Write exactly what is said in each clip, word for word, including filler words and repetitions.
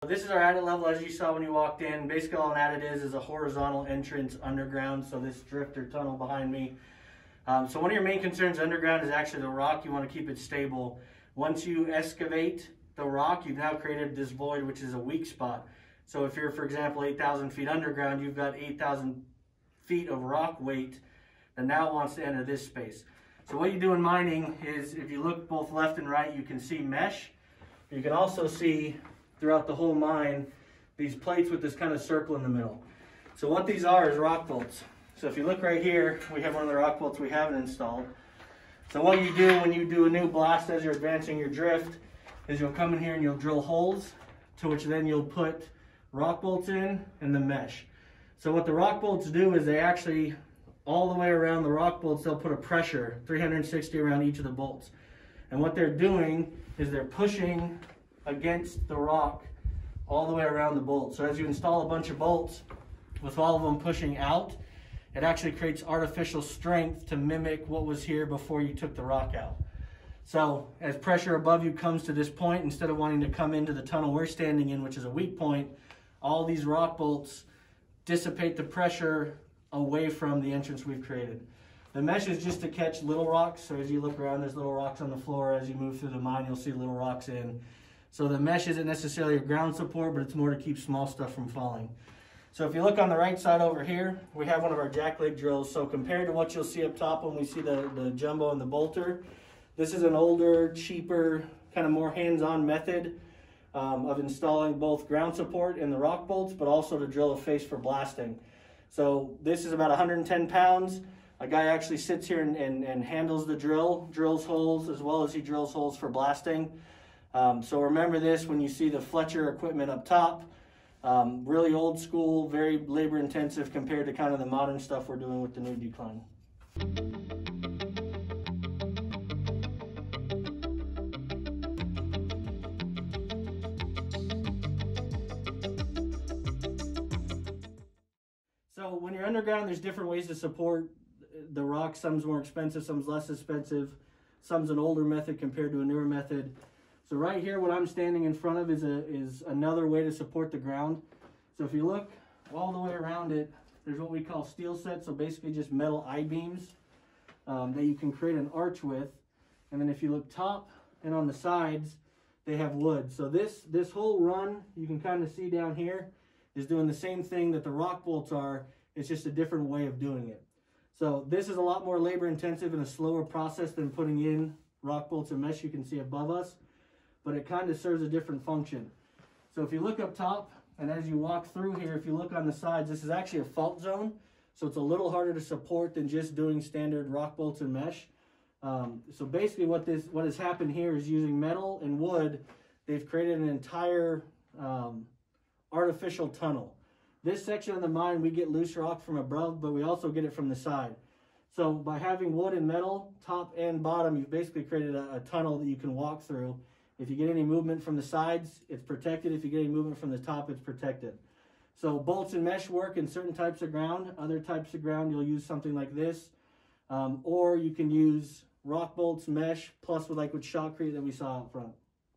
This is our adit level as you saw when you walked in. Basically all an adit is is a horizontal entrance underground, so this drifter tunnel behind me. Um, so one of your main concerns underground is actually the rock. You want to keep it stable. Once you excavate the rock, you've now created this void, which is a weak spot. So if you're, for example, eight thousand feet underground, you've got eight thousand feet of rock weight that now wants to enter this space. So what you do in mining is, if you look both left and right, you can see mesh. You can also see throughout the whole mine these plates with this kind of circle in the middle. So what these are is rock bolts. So if you look right here, we have one of the rock bolts we haven't installed. So what you do when you do a new blast as you're advancing your drift is you'll come in here and you'll drill holes, to which then you'll put rock bolts in and the mesh. So what the rock bolts do is they actually, all the way around the rock bolts, they'll put a pressure three hundred sixty around each of the bolts. And what they're doing is they're pushing against the rock all the way around the bolt. So as you install a bunch of bolts with all of them pushing out, it actually creates artificial strength to mimic what was here before you took the rock out. So as pressure above you comes to this point, instead of wanting to come into the tunnel we're standing in, which is a weak point, all these rock bolts dissipate the pressure away from the entrance we've created. The mesh is just to catch little rocks. So as you look around, there's little rocks on the floor. As you move through the mine, you'll see little rocks in. So the mesh isn't necessarily a ground support, but it's more to keep small stuff from falling. So if you look on the right side over here, we have one of our jackleg drills. So compared to what you'll see up top when we see the, the jumbo and the bolter, this is an older, cheaper, kind of more hands-on method um, of installing both ground support in the rock bolts, but also to drill a face for blasting. So this is about one hundred ten pounds. A guy actually sits here and, and, and handles the drill, drills holes, as well as he drills holes for blasting. Um, so remember this when you see the Fletcher equipment up top. Um, really old school, very labor intensive compared to kind of the modern stuff we're doing with the new decline. So when you're underground, there's different ways to support the rock. Some's more expensive, some's less expensive. Some's an older method compared to a newer method. So right here, what I'm standing in front of is a is another way to support the ground. So if you look all the way around it, there's what we call steel sets. So basically just metal I-beams um, that you can create an arch with. And then if you look top and on the sides, they have wood. So this, this whole run, you can kind of see down here, is doing the same thing that the rock bolts are. It's just a different way of doing it. So this is a lot more labor intensive and a slower process than putting in rock bolts and mesh you can see above us. But it kind of serves a different function. So if you look up top, and as you walk through here, if you look on the sides, this is actually a fault zone. So it's a little harder to support than just doing standard rock bolts and mesh. Um, so basically what this what has happened here is using metal and wood, they've created an entire um, artificial tunnel. This section of the mine, we get loose rock from above, but we also get it from the side. So by having wood and metal, top and bottom, you've basically created a, a tunnel that you can walk through. If you get any movement from the sides, it's protected. If you get any movement from the top, it's protected. So bolts and mesh work in certain types of ground. Other types of ground, you'll use something like this. Um, or you can use rock bolts, mesh, plus with like with shotcrete that we saw out front.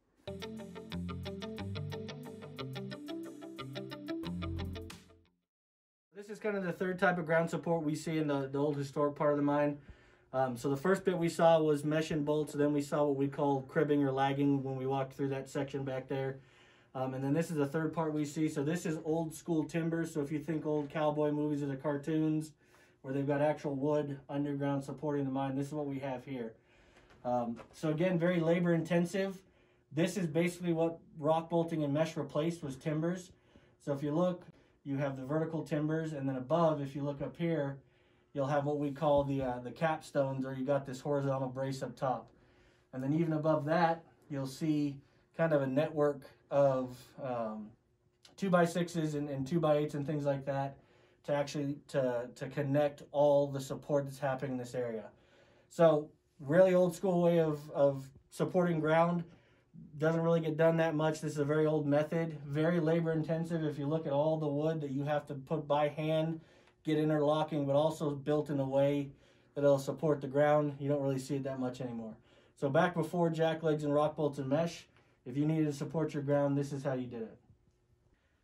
This is kind of the third type of ground support we see in the, the old historic part of the mine. Um, so the first bit we saw was mesh and bolts, then we saw what we call cribbing or lagging when we walked through that section back there. Um, and then this is the third part we see. So this is old school timber. So if you think old cowboy movies or the cartoons where they've got actual wood underground supporting the mine, this is what we have here. Um, so again, very labor intensive. This is basically what rock bolting and mesh replaced was timbers. So if you look, you have the vertical timbers, and then above, if you look up here, you'll have what we call the uh, the capstones, or you got this horizontal brace up top. And then even above that, you'll see kind of a network of um, two by sixes and, and two by eights and things like that to actually to, to connect all the support that's happening in this area. So really old school way of, of supporting ground. Doesn't really get done that much. This is a very old method, very labor intensive. If you look at all the wood that you have to put by hand, get interlocking, but also built in a way that it'll support the ground, you don't really see it that much anymore. So back before jacklegs and rock bolts and mesh, if you needed to support your ground, this is how you did it.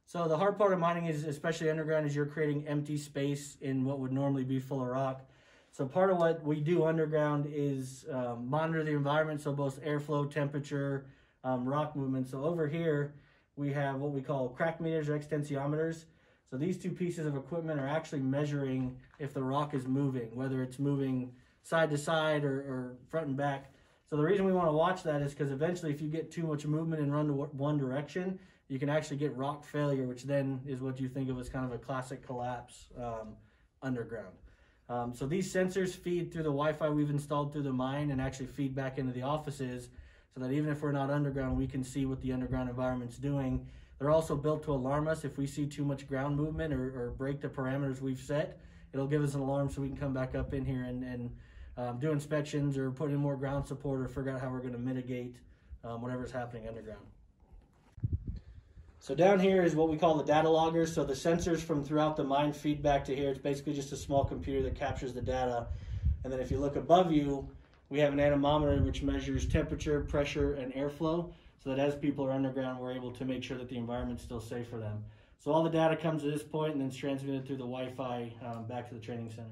So the hard part of mining is, especially underground, is you're creating empty space in what would normally be full of rock. So part of what we do underground is um, monitor the environment, so both airflow, temperature, um, rock movement. So over here, we have what we call crack meters or extensiometers. So these two pieces of equipment are actually measuring if the rock is moving, whether it's moving side to side or, or front and back. So the reason we want to watch that is because eventually if you get too much movement and run to one direction, you can actually get rock failure, which then is what you think of as kind of a classic collapse um, underground. Um, so these sensors feed through the Wi-Fi we've installed through the mine and actually feed back into the offices so that even if we're not underground, we can see what the underground environment's doing. They're also built to alarm us if we see too much ground movement or, or break the parameters we've set. It'll give us an alarm so we can come back up in here and, and um, do inspections or put in more ground support or figure out how we're going to mitigate um, whatever's happening underground. So down here is what we call the data loggers. So the sensors from throughout the mine feed back to here. It's basically just a small computer that captures the data. And then if you look above you, we have an anemometer which measures temperature, pressure, and airflow. So that as people are underground, we're able to make sure that the environment's still safe for them. So all the data comes to this point and then it's transmitted through the Wi-Fi um, back to the training center.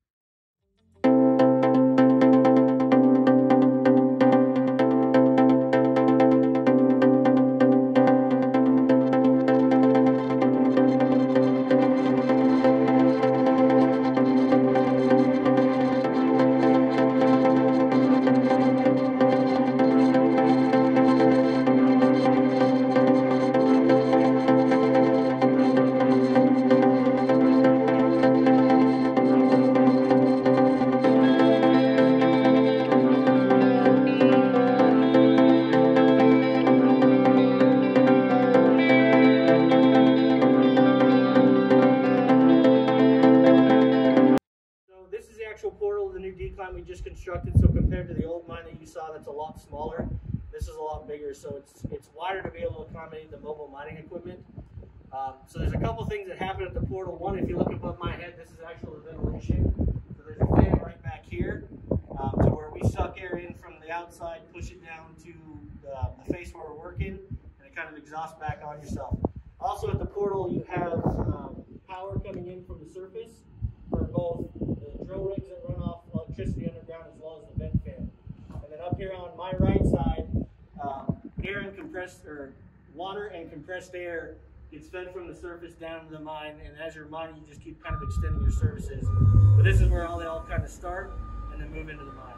Portal of the new decline we just constructed. So compared to the old mine that you saw, that's a lot smaller. This is a lot bigger, so it's it's wider to be able to accommodate the mobile mining equipment. Um, so there's a couple things that happen at the portal. One, if you look above my head, this is actual ventilation. So there's a fan right back here um, to where we suck air in from the outside, push it down to the, the face where we're working, and it kind of exhausts back on yourself. Also at the portal, you have um, power coming in from the surface for both the drill rigs that run off electricity underground as well as the vent fan. And then up here on my right side, um, air and compressed, or water and compressed air gets fed from the surface down to the mine, and as you're mining, you just keep kind of extending your services. But this is where all they all kind of start and then move into the mine.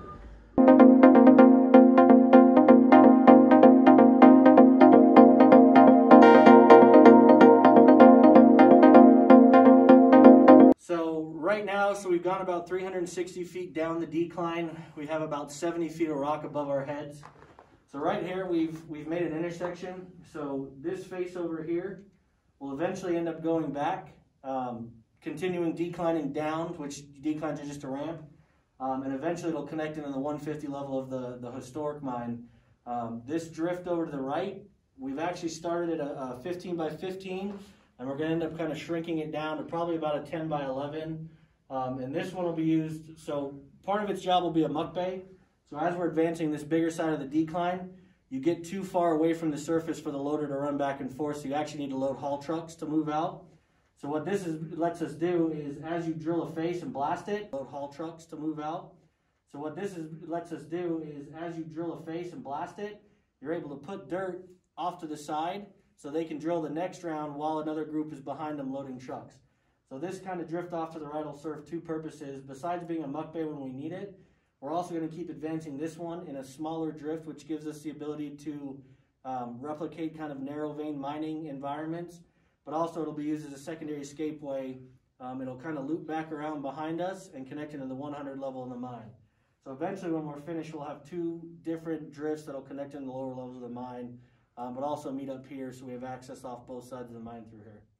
So right now, so we've gone about three hundred sixty feet down the decline. We have about seventy feet of rock above our heads. So right here, we've we've made an intersection. So this face over here will eventually end up going back, um, continuing declining down, which declines are just a ramp, um, and eventually it'll connect into the one fifty level of the the historic mine. Um, this drift over to the right, we've actually started at a, a fifteen by fifteen. And we're going to end up kind of shrinking it down to probably about a ten by eleven. Um, and this one will be used, so part of its job will be a muck bay. So as we're advancing this bigger side of the decline, you get too far away from the surface for the loader to run back and forth, so you actually need to load haul trucks to move out. So what this is, lets us do is as you drill a face and blast it, load haul trucks to move out. So what this is, lets us do is as you drill a face and blast it, you're able to put dirt off to the side, so they can drill the next round while another group is behind them loading trucks. So this kind of drift off to the right will serve two purposes. Besides being a muck bay when we need it, we're also going to keep advancing this one in a smaller drift, which gives us the ability to um, replicate kind of narrow vein mining environments, but also it'll be used as a secondary escapeway. Um, it'll kind of loop back around behind us and connect into the one hundred level in the mine. So eventually when we're finished, we'll have two different drifts that'll connect in the lower levels of the mine. Um, but also meet up here so we have access off both sides of the mine through here.